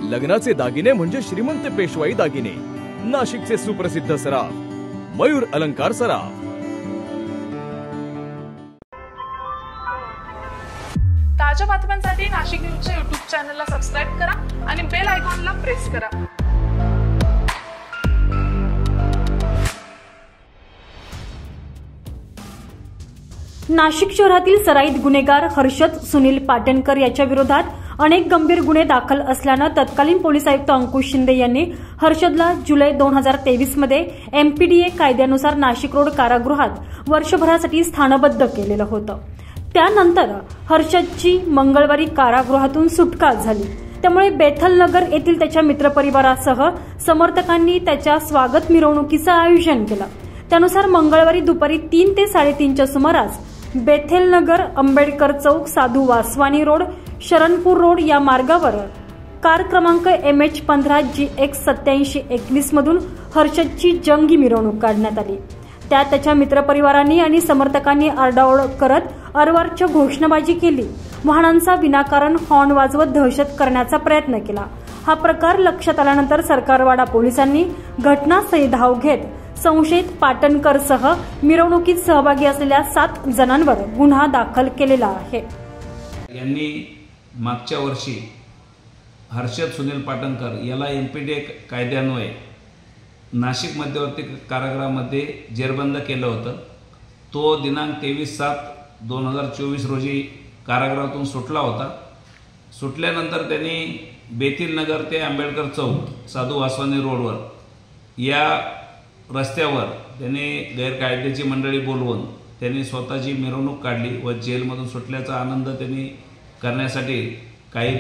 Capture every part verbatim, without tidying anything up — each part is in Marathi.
लग्नाचे दागिने म्हणजे श्रीमंत पेशवाई दागिने, नाशिकचे सुप्रसिद्ध सराफ मयूर अलंकार सराफ। ताज्या बातम्यांसाठी नाशिक न्यूजच्या यूट्यूब चॅनलला सबस्क्राईब करा आणि बेल आयकॉनला प्रेस करा। नाशिक शहरातील सराईत गुन्हेगार हर्षद सुनील पाटणकर याच्या विरोधात अनेक गंभीर गुन्हे दाखल असल्यानं तत्कालीन पोलीस आयुक्त अंकुश शिंदे यांनी हर्षदला जुलै दोन हजार तेवीस मध्ये एमपीडीए कायद्यानुसार नाशिक रोड कारागृहात वर्षभरासाठी स्थानबद्ध केलेलं होतं। त्यानंतर हर्षदची मंगळवारी कारागृहातून सुटका झाली। त्यामुळे बेथलनगर येथील त्याच्या मित्रपरिवारासह समर्थकांनी त्याच्या स्वागत मिरवणुकीचं आयोजन केलं। त्यानुसार मंगळवारी दुपारी तीन ते साडेतीनच्या सुमारास बेथलनगर, आंबेडकर चौक, साधू वासवानी रोड, शरणपूर रोड या मार्गावर कार क्रमांक एम एच पंधरा जी एक्स सत्याऐंशी एकवीस मधून हर्षदची जंगी मिरवणूक काढण्यात आली। त्यात त्याच्या मित्रपरिवारांनी आणि समर्थकांनी आरडाओरड करत अरवारच्या घोषणाबाजी केली, वाहनांचा विनाकारण हॉर्न वाजवत दहशत करण्याचा प्रयत्न केला। हा प्रकार लक्षात आल्यानंतर सरकारवाडा पोलिसांनी घटनास्थळी धाव घेत संशयित पाटणकरसह मिरवणुकीत सहभागी असलेल्या सात जणांवर गुन्हा दाखल केलेला आहे। यांनी मागच्या वर्षी हर्षद सुनील पाटणकर याला एमपीडीए कायद्यान्वये नाशिक मध्यवर्ती कारागृहामध्ये जेरबंद केलं होतं। तो दिनांक तेवीस सात दोन हजार चोवीस रोजी कारागृहातून सुटला होता। सुटल्यानंतर त्यांनी बेथलनगर ते आंबेडकर चौक, साधू वासवानी रोडवर या रस्त्यावर त्यांनी गैरकायद्याची मंडळी बोलवून त्यांनी स्वतःची मिरवणूक काढली व जेलमधून सुटल्याचा आनंद त्यांनी करण्यासाठी काही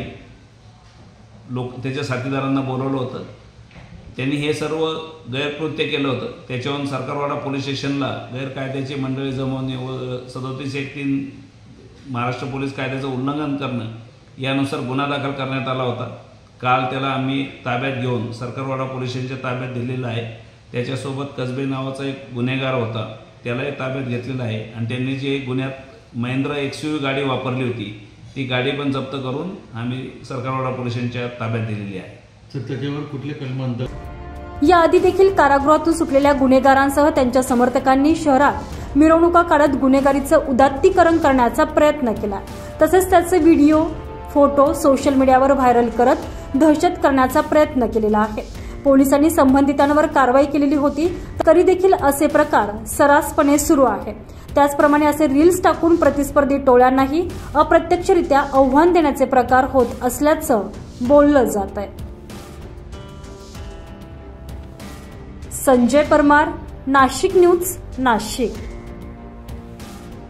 लोक त्याच्या साथीदारांना बोलवलं होतं। त्यांनी हे सर्व गैरकृत्य केलं होतं। त्याच्यावरून सरकारवाडा पोलीस स्टेशनला गैरकायद्याची मंडळी जमवणे व सदोतीस एक तीन महाराष्ट्र पोलीस कायद्याचं उल्लंघन करणं यानुसार गुन्हा दाखल करण्यात आला होता। काल त्याला आम्ही ताब्यात घेऊन सरकारवाडा पोलीस स्टेशनच्या ताब्यात दिलेला आहे। त्याच्यासोबत कसबे नावाचा एक गुन्हेगार होता, त्यालाही ताब्यात घेतलेला आहे आणि त्यांनी जी गुन्ह्यात महिंद्रा एक्सयूव्ही गाडी वापरली होती ती गाडी पण जप्त करून आम्ही सरकारवाडा पोलीस स्टेशनच्या ताब्यात दिलेली आहे। त्याच्यावर कुठले कलम? याआधी देखील कारागृहातून सुटलेल्या गुन्हेगारांसह त्यांच्या समर्थकांनी शहरात मिरवणुका काढत गुन्हेगारीचं उदात्तीकरण करण्याचा प्रयत्न केला। तसेच त्याचे व्हिडिओ, फोटो सोशल मीडियावर व्हायरल करत दहशत करण्याचा प्रयत्न केलेला आहे। पोलिसांनी संबंधितांवर कारवाई केलेली होती, तरी देखील असे प्रकार सर्रासपणे सुरू आहे। त्याचप्रमाणे असे रील्स टाकून प्रतिस्पर्धी टोळ्यांनाही अप्रत्यक्षरित्या आव्हान देण्याचे प्रकार होत असल्याचं बोललं जात आहे। संजय परमार, नाशिक न्यूज, नाशिक।